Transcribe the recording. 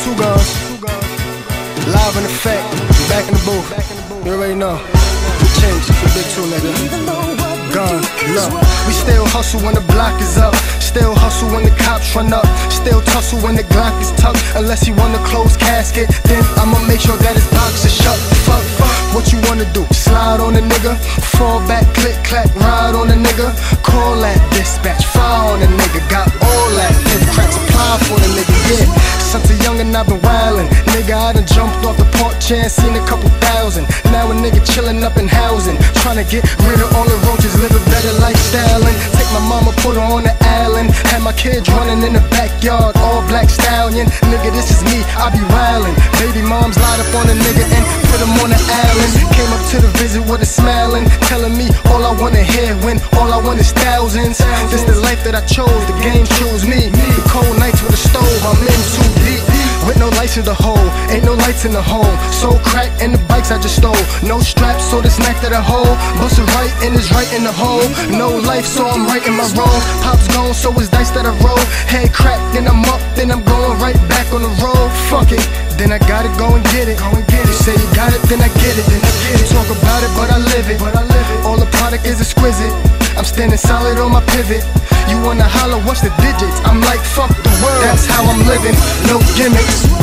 Two guns, live in effect, back in the booth. You already know. Change, big two nigga. Gun, look. We still hustle when the block is up. Still hustle when the cops run up. Still tussle when the Glock is tucked. Unless he want a closed casket, then I'ma make sure that his box is shut. Fuck, what you wanna do? Slide on a nigga, fall back, click, clack, ride on a nigga. Call that dispatch, fire on a nigga. Got all that, hip cracks, apply for the nigga, yeah. Since a youngin' I've been wildin'. Nigga, I done jumped off the porch and seen a couple thousand. Now a nigga chillin' up in housing, tryna get rid of all the roaches, live a better lifestyle. And take my mama, put her on the island. Had my kids running in the backyard, all black stallion. Nigga, this is me, I be wildin'. Baby moms lied up on a nigga and put him on the island. Came up to the visit with a smilin', telling me all I wanna hear when all I want is thousands. This the life that I chose, the game chose me. The cold nights with a stove, I'm in too deep. With no lights in the hole, ain't no lights in the home. So crack and the bikes I just stole. No straps, so this knife that I hold. Bust it right and it's right in the hole. No life, so I'm right in my role. Pop's gone, so it's dice that I roll. Head crack, then I'm up, then I'm going right back on the road. Fuck it, then I gotta go and get it. You say you got it, then I get it. You talk about it, but I live it. All the product is exquisite. I'm standing solid on my pivot. You wanna holler, what's the digits? I'm like, fuck the world, that's how I'm living, no gimmicks.